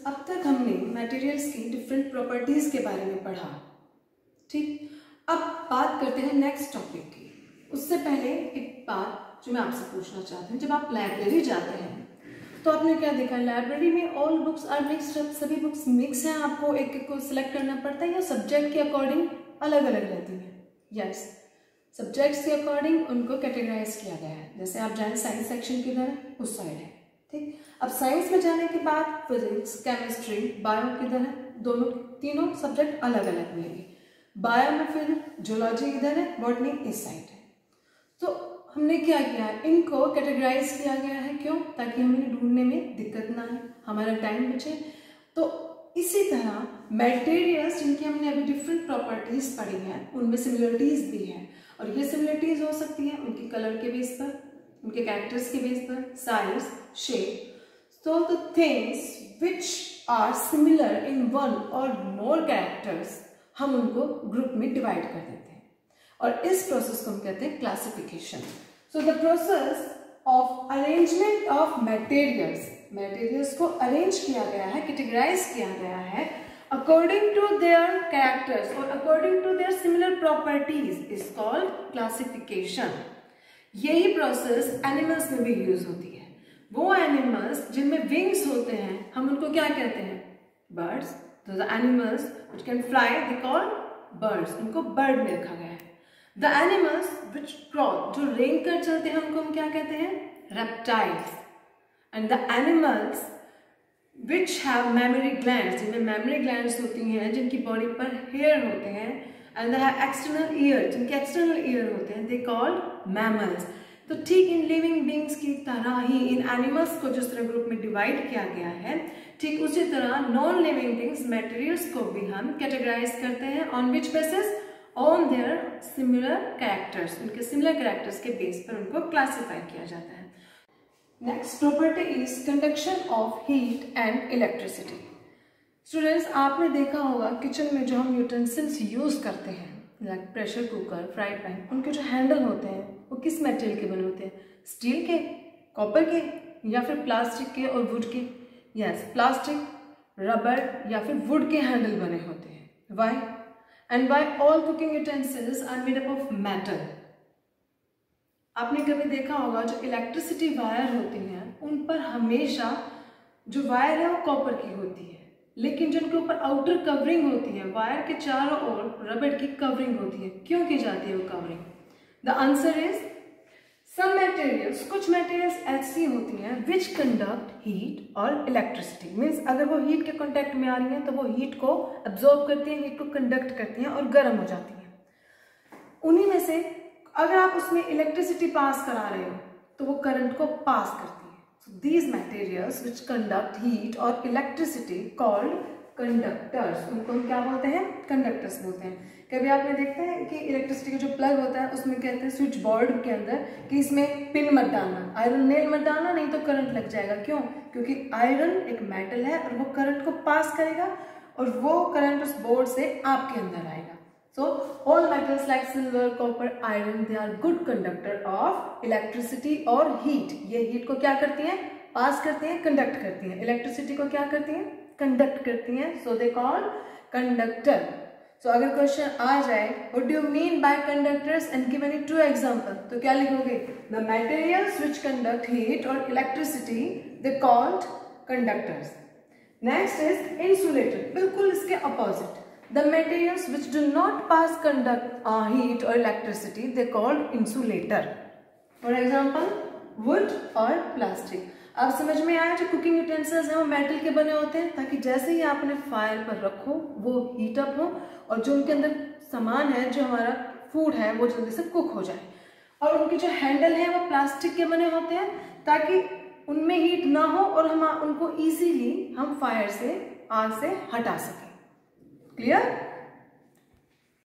अब तक हमने मटेरियल्स की डिफरेंट प्रॉपर्टीज के बारे में पढ़ा, ठीक। अब बात करते हैं नेक्स्ट टॉपिक की। उससे पहले एक बात जो मैं आपसे पूछना चाहती हूँ, जब आप लाइब्रेरी जाते हैं तो आपने क्या देखा, लाइब्रेरी में ऑल बुक्स आर मिक्स्ड, सभी बुक्स मिक्स हैं, आपको एक एक को सिलेक्ट करना पड़ता है या सब्जेक्ट के अकॉर्डिंग अलग अलग रहती हैं? यस, सब्जेक्ट्स के अकॉर्डिंग उनको कैटेगराइज किया गया है। जैसे आप जाएं साइंस सेक्शन किधर है, उस साइड है, ठीक। अब साइंस में जाने के बाद फिजिक्स, केमिस्ट्री, बायो किधर है, दोनों तीनों सब्जेक्ट अलग अलग मिलेंगे। बायो में फिर जूलॉजी इधर है, बॉटनी इस साइड है। तो हमने क्या किया है, इनको कैटेगराइज किया गया है, क्यों? ताकि हमें ढूंढने में दिक्कत ना आए, हमारा टाइम बचे। तो इसी तरह मटेरियल्स जिनकी हमने अभी डिफरेंट प्रॉपर्टीज पढ़ी हैं, उनमें सिमिलरिटीज भी हैं, और ये सिमिलरिटीज हो सकती हैं उनकी कलर के बेस पर, उनके कैरेक्टर्स के बेस पर, size, shape. So the things which are similar in one or more characters, हम उनको ग्रुप में डिवाइड कर देते हैं, और इस प्रोसेस को हम कहते हैं classification. So the process of arrangement of materials, materials को अरेंज किया गया है, कैटेगराइज किया गया है अकॉर्डिंग टू देयर कैरेक्टर्स और according to their similar properties is called classification. यही प्रोसेस एनिमल्स में भी यूज होती है। वो एनिमल्स जिनमें विंग्स होते हैं, हम उनको क्या कहते हैं? बर्ड्स। तो the animals which can fly they call birds, उनको बर्ड में रखा गया है। द एनिमल्स व्हिच क्रॉल, जो रेंग कर चलते हैं, उनको हम क्या कहते हैं? Reptiles. And the animals which have mammary glands, जिनमें मेमोरी ग्लैंड्स होती हैं, जिनकी बॉडी पर हेयर होते हैं, and they have external ear, जिनके एक्सटर्नल ईयर होते हैं, दे कॉल्ड मैमल्स। तो ठीक इन लिविंग बींग्स की तरह ही इन एनिमल्स को जिस तरह ग्रुप में डिवाइड किया गया है, ठीक उसी तरह नॉन लिविंग थिंग्स, मटेरियल्स को भी हम कैटेगराइज करते हैं on which basis? On their similar characters, उनके सिमिलर कैरेक्टर्स के बेस पर उनको क्लासिफाई किया जाता है। Next property is conduction of heat and electricity. Students, आपने देखा होगा किचन में जो हम यूटेंसिल्स यूज करते हैं, like pressure cooker, fry pan, उनके जो हैंडल होते हैं वो किस मटेरियल के बने होते हैं? स्टील के, कॉपर के, या फिर प्लास्टिक के और वुड के? यस, प्लास्टिक, रबर या फिर वुड के हैंडल बने होते हैं। Why? And why all cooking utensils are made up of metal. आपने कभी देखा होगा जो इलेक्ट्रिसिटी वायर होती हैं उन पर हमेशा जो वायर है वो कॉपर की होती है, लेकिन जिनके ऊपर आउटर कवरिंग होती है, वायर के चारों ओर रबर की कवरिंग होती है। क्यों की जाती है वो covering? The answer is some materials, कुछ मटेरियल्स ऐसी होती हैं विच कंडक्ट हीट और इलेक्ट्रिसिटी। मीन्स अगर वो हीट के कांटेक्ट में आ रही हैं तो वो हीट को एब्जॉर्ब करती हैं, हीट को कंडक्ट करती हैं और गर्म हो जाती हैं। उन्हीं में से अगर आप उसमें इलेक्ट्रिसिटी पास करा रहे हो तो वो करंट को पास करती है। So these materials which conduct heat और electricity called conductors, उनको हम क्या बोलते हैं? कंडक्टर्स बोलते हैं। कभी आपने देखते हैं कि इलेक्ट्रिसिटी का जो प्लग होता है उसमें कहते हैं स्विच बोर्ड के अंदर कि इसमें पिन मत डालना, आयरन नेल मत डालना, नहीं तो करंट लग जाएगा। क्यों? क्योंकि आयरन एक मेटल है और वो करंट को पास करेगा और वो करंट उस बोर्ड से आपके अंदर आएगा। So all metals like silver, copper, iron, they are good conductor of electricity और heat। ये heat को क्या करती हैं? पास करती हैं, कंडक्ट करती हैं। इलेक्ट्रिसिटी को क्या करती हैं? कंडक्ट करती हैं। So they call conductor। So अगर क्वेश्चन आ जाए what do you mean by conductors and give any two example, तो क्या लिखोगे? The materials which conduct heat or electricity they called conductors। Next is insulator, बिल्कुल इसके opposite। The materials which do not pass conduct heat or electricity they called insulator। For example, wood और plastic। अब समझ में आया, जो cooking utensils हैं वो मेटल के बने होते हैं ताकि जैसे ही आप उन्हें फायर पर रखो वो हीट अप हो और जो उनके अंदर सामान है, जो हमारा फूड है, वो जल्दी से कुक हो जाए। और उनके जो हैंडल है वो प्लास्टिक के बने होते हैं ताकि उनमें हीट ना हो और हम उनको इजीली हम फायर से, आग से हटा सकें। क्लियर?